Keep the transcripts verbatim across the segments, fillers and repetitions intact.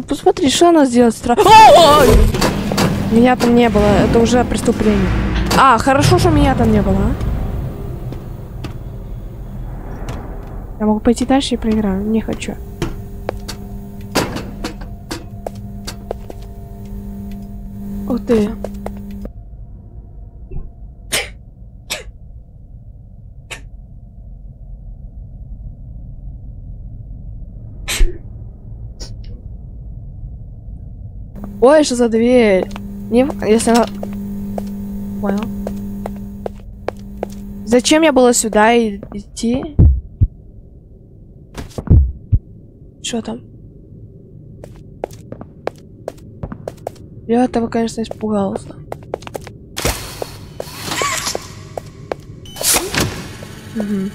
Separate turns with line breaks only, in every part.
посмотри, что она сделает страшно. Меня там не было, это уже преступление. А, хорошо, что меня там не было, а? Я могу пойти дальше и проиграю. Не хочу. Ух ты. Ой, что за дверь? Не, если она... Понял. Зачем я было сюда и идти? Что там? Я этого, конечно, испугался. Угу.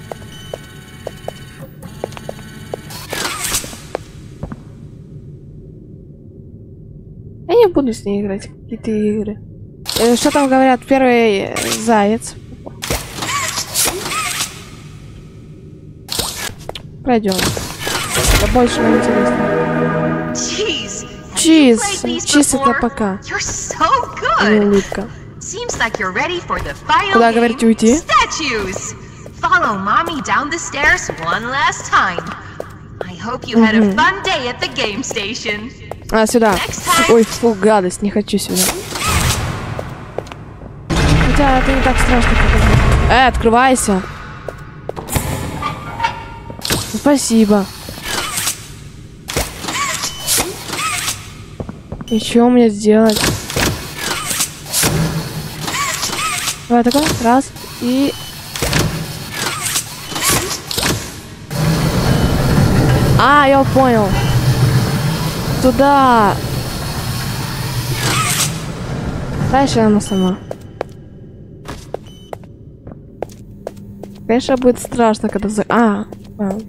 Я не буду с ней играть в какие-то игры. Э, что там говорят? Первый заяц. Пройдем. Это больше не интересно. Чиз. Чиз это пока. И улыбка. Куда, говорите, уйти? А, сюда. Ой, фу, гадость, не хочу сюда. Хотя это не так страшно, как это. Э, открывайся. Спасибо. И что мне сделать? Давай такой, раз, и... А, я понял. Туда. Дальше она сама. Конечно, будет страшно, когда за... А, понял.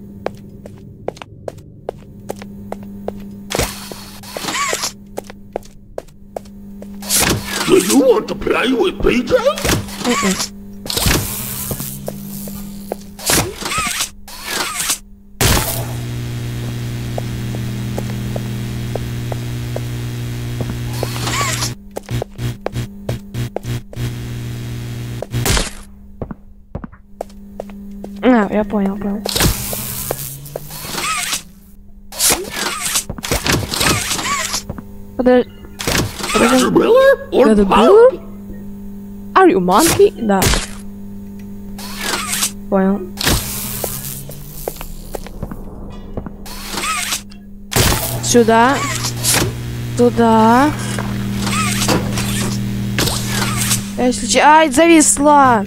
Do you want to play with P J?
Mm-mm. А, я понял, понял. Подожди.
Caterpillar or
Caterpillar?
Poppy?
Are you monkey? Да. Понял. Сюда. Туда. Если... Ай, зависла!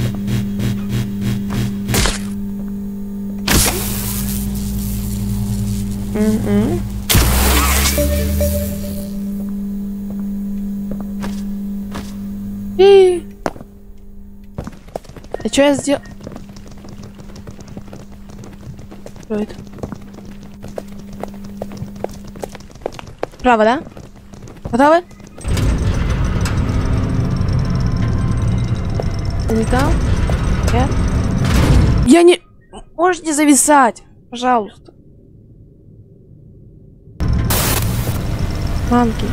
Mm-hmm. И... А что я сделал? Что это? Право, да? Готовы? Не там? Нет? Я не... Можешь не зависать? Пожалуйста. Манки.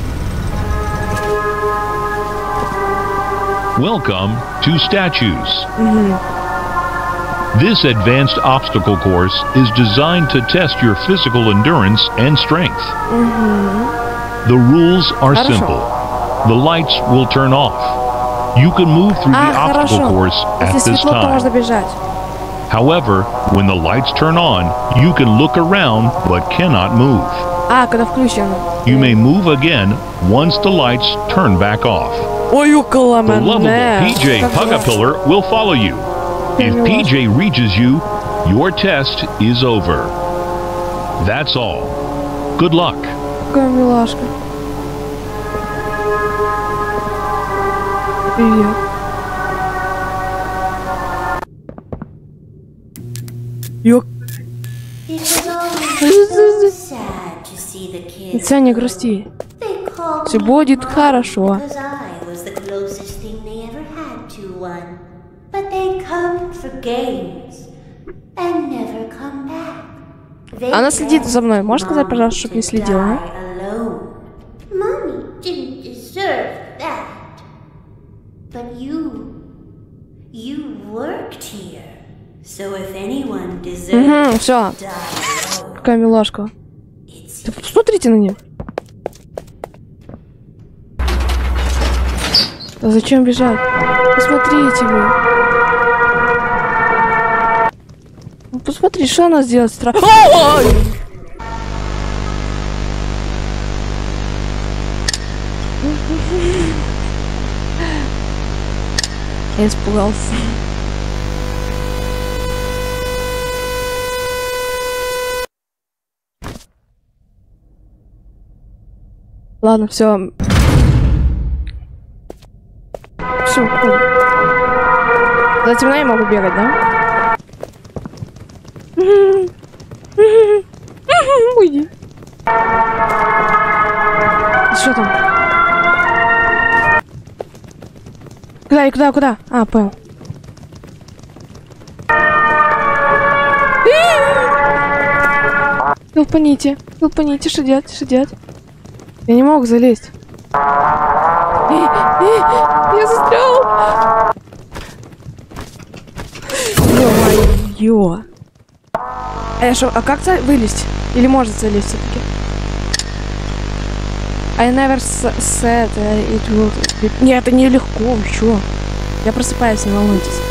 Welcome to Statues.
Mm-hmm.
This advanced obstacle course is designed to test your physical endurance and strength.
Mm-hmm.
The rules are
Хорошо.
simple. The lights will turn off. You can move through the
А,
obstacle
хорошо.
course at
Если
this
светло, то можно
time.
бежать.
However, when the lights turn on, you can look around but cannot move.
А, когда включено.
You may move again once the lights turn back off.
Ой, около
The lovable
меня.
P J Pugapillar will follow you. If P J reaches you, your test is over. That's all. Good luck.
Какая милашка. Привет. Ёк. Лица не грусти. Все будет хорошо. Она следит за мной. Можешь сказать, пожалуйста, чтобы не следила? А? Угу, все. Какая милашка. Да посмотрите на нее. А зачем бежать? Посмотрите вы. Ну, посмотри, что она сделает страх. Ой! Я испугался. Ладно, все. Все, до темна я могу бегать, да? Уйди. Что там? Куда и куда, куда? А, понял. Хелпаните, хелпаните, что делать, что делать? Я не мог залезть. Я застрял! Ё-моё! А я шо, а как вылезть? Или может залезть все-таки? I never said it would be... Нет, это нелегко, чё? Я просыпаюсь, не волнуйтесь.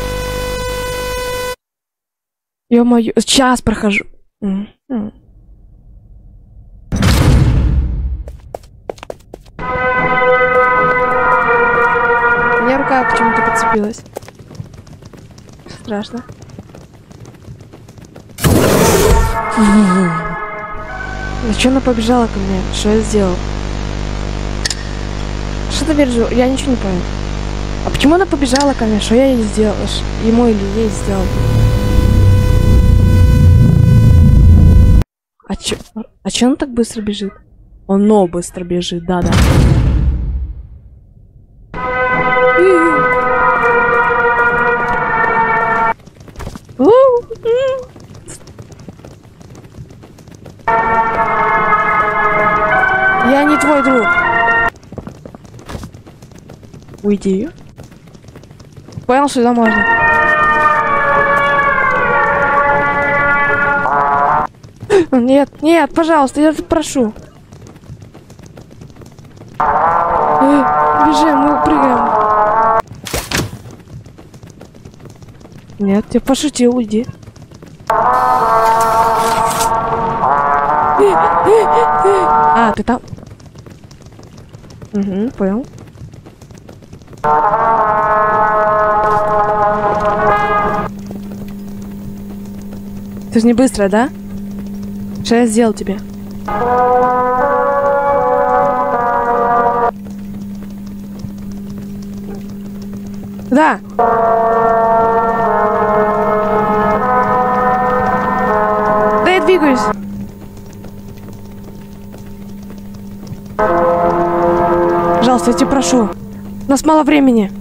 Ё-моё, час прохожу. Mm-hmm. У меня рука почему-то подцепилась. Страшно. Зачем она побежала ко мне? Что я сделал? Что-то вижу, я ничего не понял. А почему она побежала ко мне? Что я ей сделал? Ему или ей сделал? А чё? А чё он так быстро бежит? Он но быстро бежит, да-да. Я не твой друг. Уйди. Понял, что сюда можно. Нет, нет, пожалуйста, я прошу. Бежим, мы прыгаем. Нет, я пошутил, уйди. А, ты там? Угу, понял. Ты же не быстро, да? Что я сделал тебе? Да. Да я двигаюсь. Пожалуйста, я тебя прошу. У нас мало времени.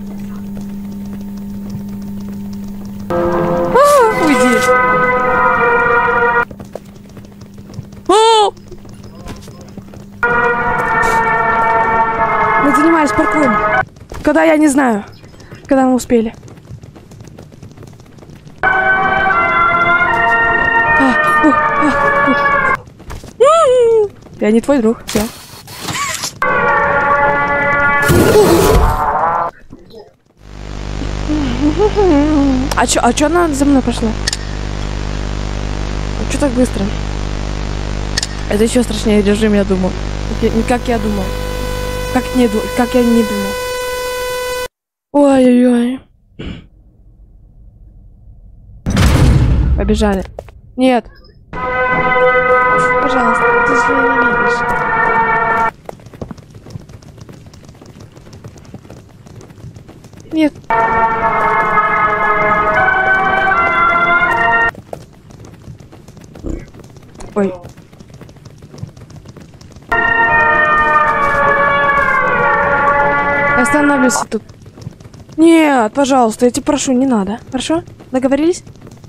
А, уйди. А! Мы занимались паркуром. Когда, я не знаю. Когда мы успели. А, у, а, у. Я не твой друг. Все. А чё, а чё она за мной пошла? А чё так быстро? Это еще страшнее режим, я думал. Как я, как я думал. Как, не, как я не думал. Ой-ой-ой. Побежали. Нет. Пожалуйста, ты же меня не видишь. Нет. Ой. Остановлюсь тут. Нет, пожалуйста, я тебя прошу, не надо. Хорошо? Договорились?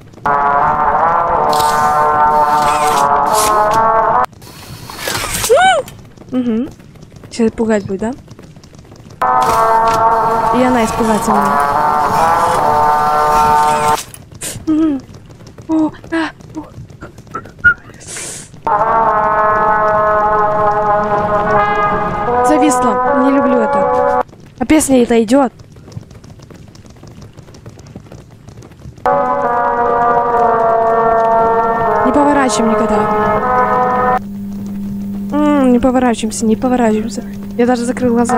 Угу. Сейчас пугать будет, да? И она испугается меня. Угу. О, а, о. Зависла. Не люблю это. А песня это идет. Не поворачиваем никогда. М-м, не поворачиваемся, не поворачиваемся. Я даже закрыл глаза.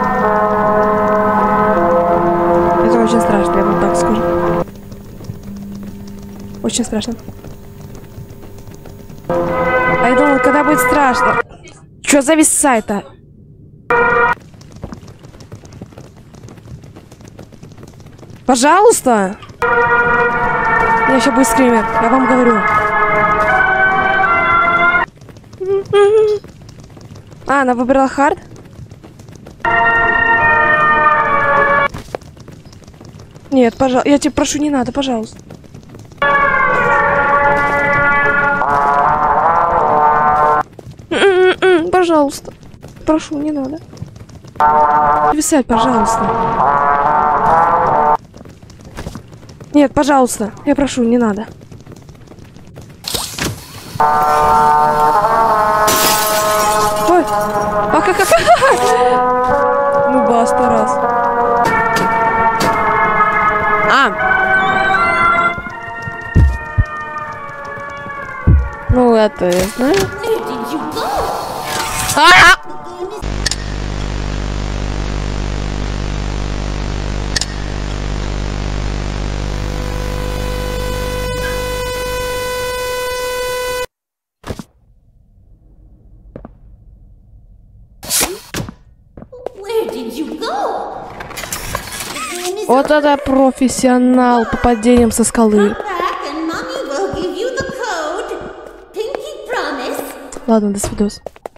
Это очень страшно, я вам так скажу. Очень страшно. А я думал, когда будет страшно. Чё зависает-то? Пожалуйста! Я сейчас будет скример, я вам говорю. А, она выбрала хард? Нет, пожалуйста. Я тебя прошу, не надо, пожалуйста. Пожалуйста. Прошу, не надо. Зависать, пожалуйста. Нет, пожалуйста. Я прошу, не надо. Ой. Ну, баста раз. А. Ну, это я знаю. А! Вот это профессионал по падениям со скалы. Ладно, до свидос.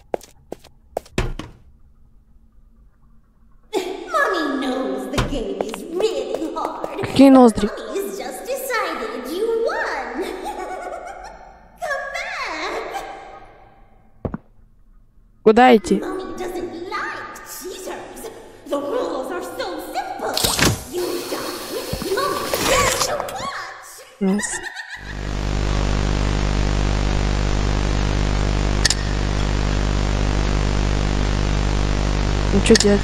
Какие ноздри? Куда идти? Yes. Ну что делать?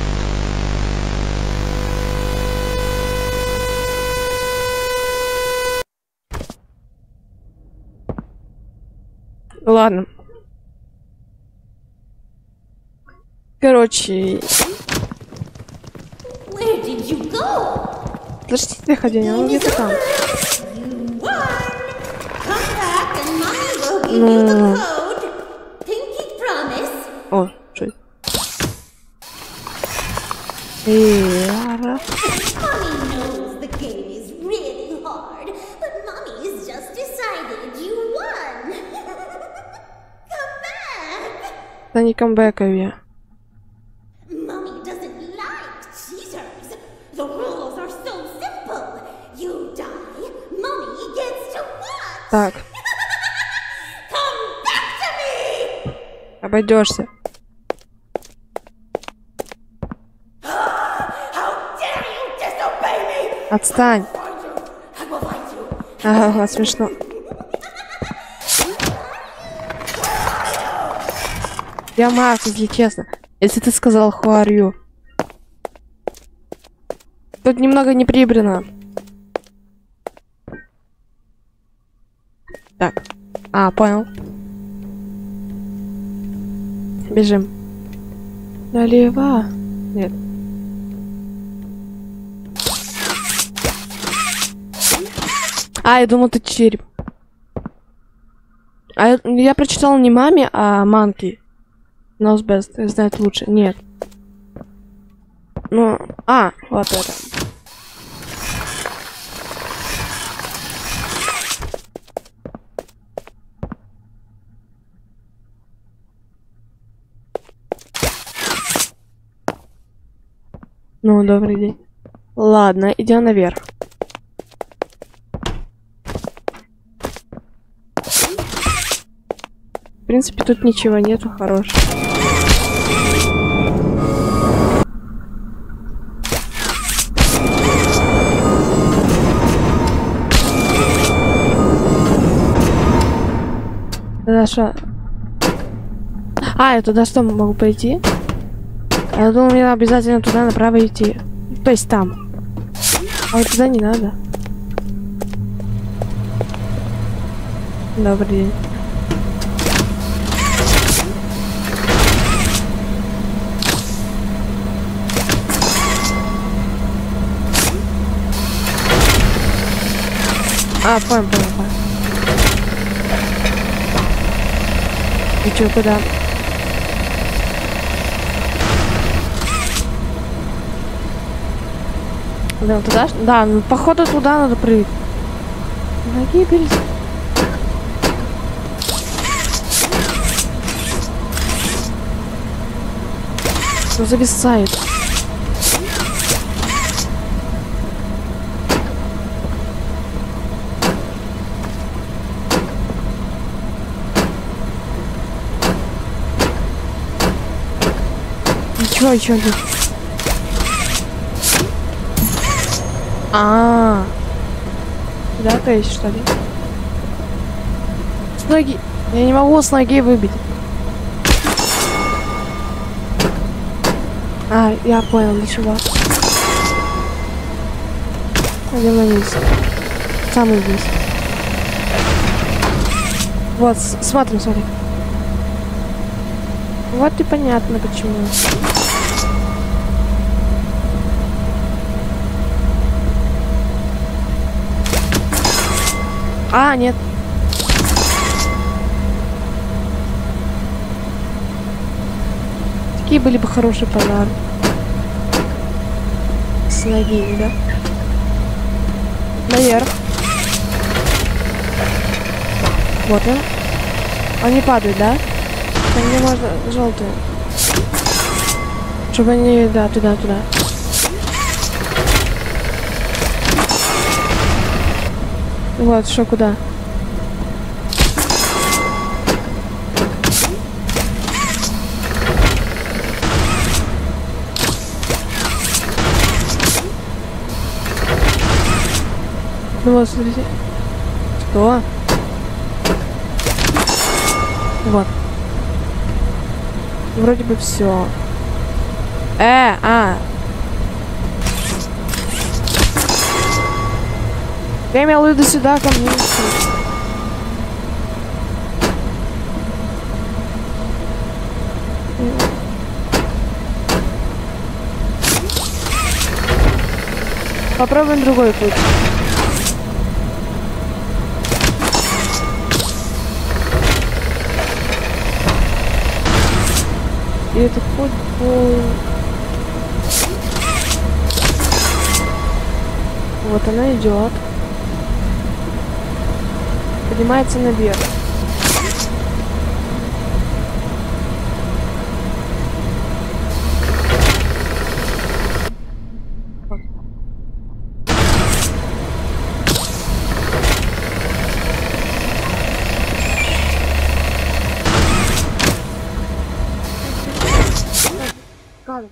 Ладно. Короче. Подождите, где ходение? Он где-то там. Ну. О, что это? Эра. Да не камбэкаю я. Так. Обойдешься. Отстань. Ага, смешно. Я Макс, если честно. Если ты сказал who are you. Тут немного не прибрано. Так. А, понял. Бежим. Налево. Нет. А, я думал, это череп. А я, я прочитал не маме, а манки. Knows best. Знает лучше. Нет. Ну, а, вот это. Ну, добрый день. Ладно, идем наверх. В принципе, тут ничего нету хорошего. Туда что? А, я туда что, могу пойти? Я думал, мне обязательно туда направо идти. То есть там. А вот туда не надо. Добрый день. А, понял, понял, понял. И чё, куда? Да, туда? Да, ну, походу туда надо прыгать. На гибель. Что зависает? Ничего, ничего нет. А, -а, -а. Да, то есть что ли? С ноги. Я не могу с ноги выбить. А, я понял, для чего. Пойдем на низ. Самый низ. Вот, смотрим, смотрим. Вот и понятно почему. А, нет. Такие были бы хорошие подарки. С ноги, да? Наверх. Вот он. Он не падает, да? Там где можно желтые. Чтобы они, да, туда, туда. Вот, что, куда? Ну вот, смотрите. Что? Вот. Вроде бы все. Э, а. Я имел в виду сюда, ко мне. Попробуем другой путь. И этот путь был... Вот она идет. Поднимается наверх. Кадр.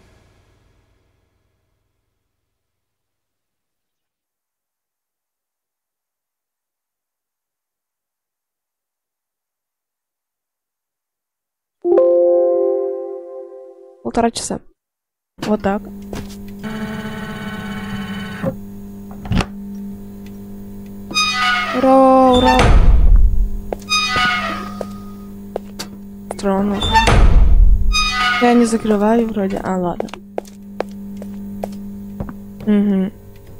Полтора часа. Вот так. Ура, ура. Странно. Я не закрываю вроде. А, ладно. Угу.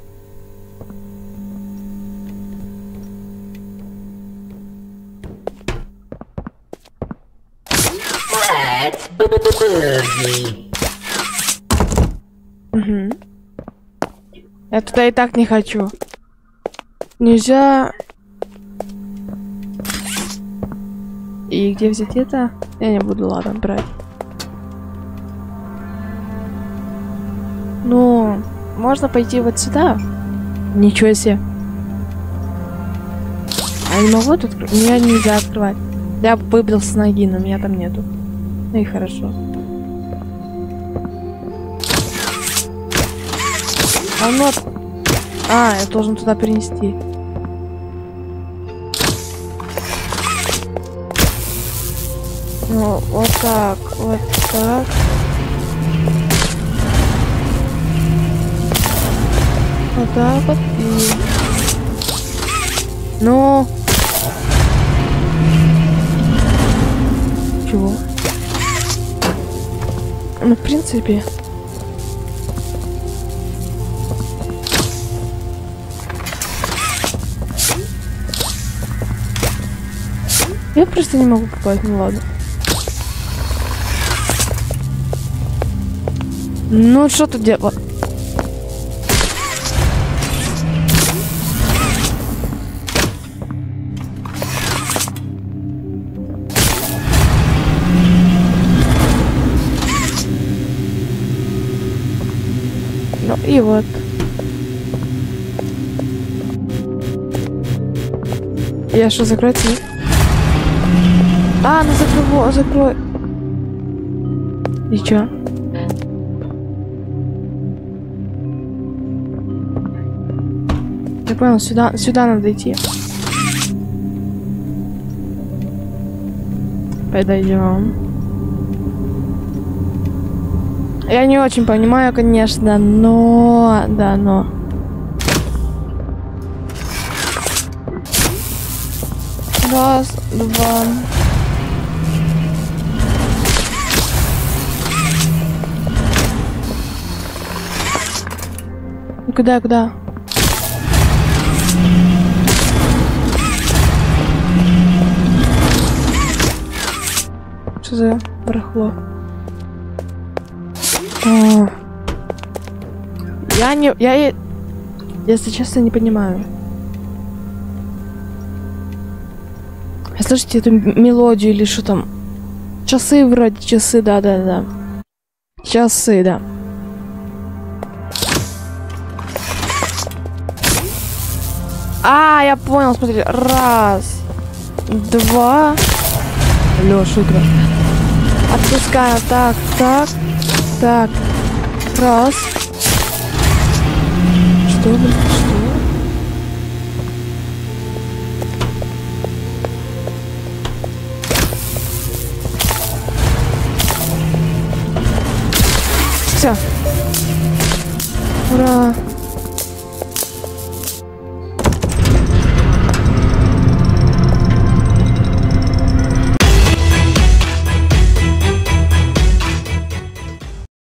Угу. Я туда и так не хочу. Нельзя. И где взять это? Я не буду, ладно, брать. Ну, можно пойти вот сюда. Ничего себе. А я не могу тут... Меня нельзя открывать. Я выбрал с ноги, но меня там нету. Ну и хорошо. А ну... А, я должен туда перенести. Ну, вот так, вот так. Вот так вот и... Ну... Чего? Ну, в принципе... Я просто не могу попасть, ну ладно. Ну, что тут делать? Ну и вот. Я что, закройте? А, ну закрой, закрой. И чё? Я понял, сюда, сюда надо идти. Подойдем. Я не очень понимаю, конечно, но... Да, но... Раз, два... Куда, куда? Что за барахло? О. Я не... Я, если честно, не понимаю. Слышите эту мелодию или что там? Часы вроде, часы, да-да-да. Часы, да. А, я понял, смотри. Раз, два. Алло, шутка. Отпускаем. Так, так, так. Раз. Что, блин, что? Все. Ура.